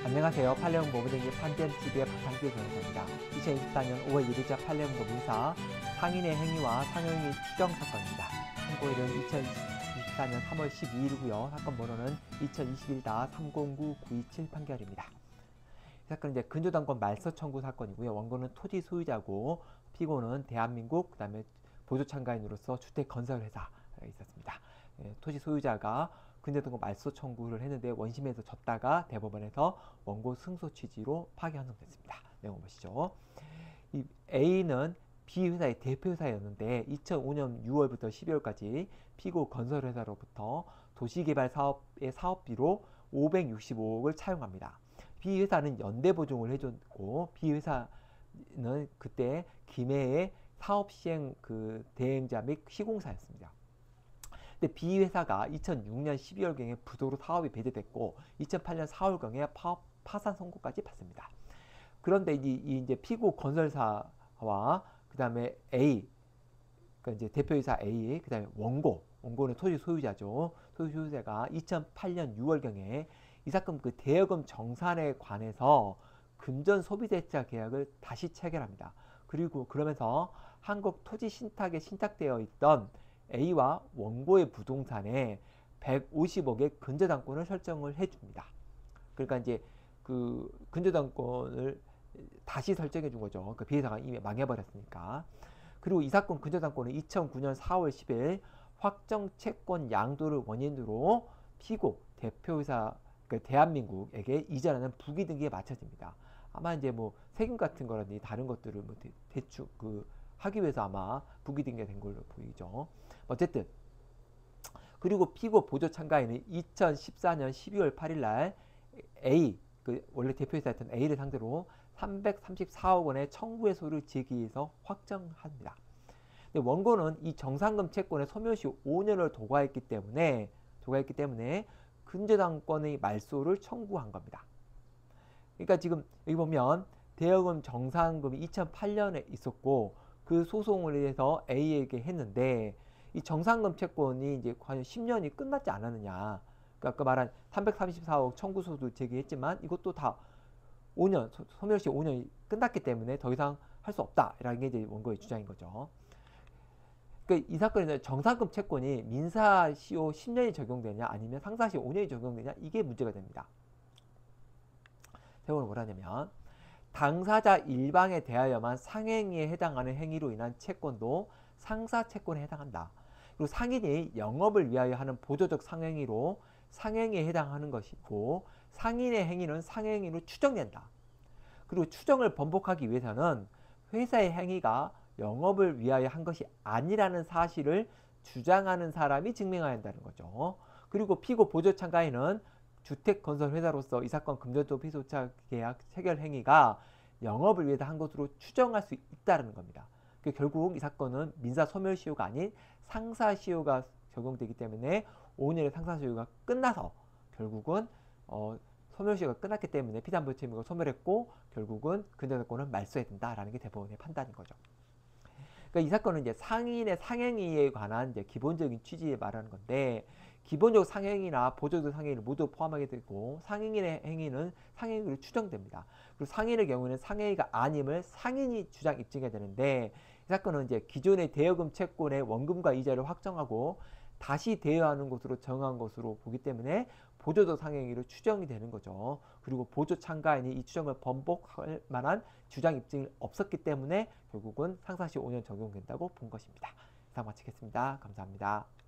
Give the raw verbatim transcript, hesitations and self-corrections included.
안녕하세요. 판례원 법무쟁이 판비엠티비의 박한길 변호사입니다. 이천이십사년 오월 일일자 판례원 법무사 상인의 행위와 상행위 추정 사건입니다. 선고일은 이천이십사년 삼월 십이일이고요. 사건 번호는 이천이십일 삼공구 구이칠 판결입니다. 이 사건은 이제 근저당권 말소 청구 사건이고요. 원고는 토지 소유자고 피고는 대한민국, 그 다음에 보조참가인으로서 주택 건설 회사가 있었습니다. 예, 토지 소유자가 근저당권 말소 청구를 했는데 원심에서 졌다가 대법원에서 원고 승소 취지로 파기 환송됐습니다. 내용 보시죠. 이 A는 B 회사의 대표회사였는데 이천오년 유월부터 십이월까지 피고 건설회사로부터 도시개발 사업의 사업비로 오백육십오억을 차용합니다. B 회사는 연대보증을 해줬고 B 회사는 그때 김해의 사업시행 그 대행자 및 시공사였습니다. 근데 B 회사가 이천육년 십이월경에 부도로 사업이 배제됐고 이천팔년 사월경에 파업 파산 선고까지 받습니다. 그런데 이, 이 이제 피고 건설사와 그 다음에 A, 그러니까 이제 대표이사 A, 그 다음에 원고, 원고는 토지 소유자죠. 토지 소유자가 이천팔년 유월경에 이 사건 그 대여금 정산에 관해서 금전 소비대차 계약을 다시 체결합니다. 그리고 그러면서 한국토지신탁에 신탁되어 있던 A와 원고의 부동산에 백오십억의 근저당권을 설정을 해줍니다. 그러니까 이제 그 근저당권을 다시 설정해 준 거죠. 그 비회사가 이미 망해버렸으니까. 그리고 이 사건 근저당권은 이천구년 사월 십일 확정 채권 양도를 원인으로 피고 대표회사 그 대한민국에게 이전하는 부기 등기에 맞춰집니다. 아마 이제 뭐 세금 같은 거라든지 다른 것들을 뭐 대, 대충 그 하기 위해서 아마 부기 등기가 된 걸로 보이죠. 어쨌든 그리고 피고 보조 참가인은 이천십사년 십이월 팔일날 A, 그 원래 대표이사였던 A를 상대로 삼백삼십사억 원의 청구해소를 제기해서 확정합니다. 근데 원고는 이 정상금 채권의 소멸시 오년을 도과했기 때문에 도과했기 때문에 근저당권의 말소를 청구한 겁니다. 그러니까 지금 여기 보면 대여금 정상금이 이천팔년에 있었고 그 소송을 해서 A에게 했는데 이 정상금 채권이 이제 과연 십년이 끝났지 않았느냐. 그러니까 아까 말한 삼백삼십사억 청구서도 제기했지만 이것도 다 오년, 소멸시 오년이 끝났기 때문에 더 이상 할 수 없다라는 게 이제 원고의 주장인 거죠. 그러니까 이 사건에는 정상금 채권이 민사시효 십년이 적용되냐 아니면 상사시효 오년이 적용되냐 이게 문제가 됩니다. 대법원은 뭐라냐면 당사자 일방에 대하여만 상행위에 해당하는 행위로 인한 채권도 상사채권에 해당한다. 그리고 상인이 영업을 위하여 하는 보조적 상행위로 상행위에 해당하는 것이고 상인의 행위는 상행위로 추정된다. 그리고 추정을 번복하기 위해서는 회사의 행위가 영업을 위하여 한 것이 아니라는 사실을 주장하는 사람이 증명해야 한다는 거죠. 그리고 피고 보조 참가인은 주택건설회사로서 이 사건 금전도 피소차 계약 체결 행위가 영업을 위해서 한 것으로 추정할 수 있다는 겁니다. 결국 이 사건은 민사소멸시효가 아닌 상사시효가 적용되기 때문에 오년의 상사시효가 끝나서 결국은 어, 소멸시효가 끝났기 때문에 피담보유 채무가 소멸했고 결국은 근저당권을 말소해야 된다라는 게 대법원의 판단인 거죠. 그러니까 이 사건은 이제 상인의 상행위에 관한 이제 기본적인 취지에 말하는 건데 기본적 상행위나 보조적 상행위를 모두 포함하게 되고 상인의 행위는 상행위로 추정됩니다. 그리고 상인의 경우에는 상행위가 아님을 상인이 주장 입증해야 되는데 이 사건은 이제 기존의 대여금 채권의 원금과 이자를 확정하고 다시 대여하는 것으로 정한 것으로 보기 때문에 보조적 상행위로 추정이 되는 거죠. 그리고 보조 참가인이 이 추정을 번복할 만한 주장 입증이 없었기 때문에 결국은 상사시 오년 적용된다고 본 것입니다. 이상 마치겠습니다. 감사합니다.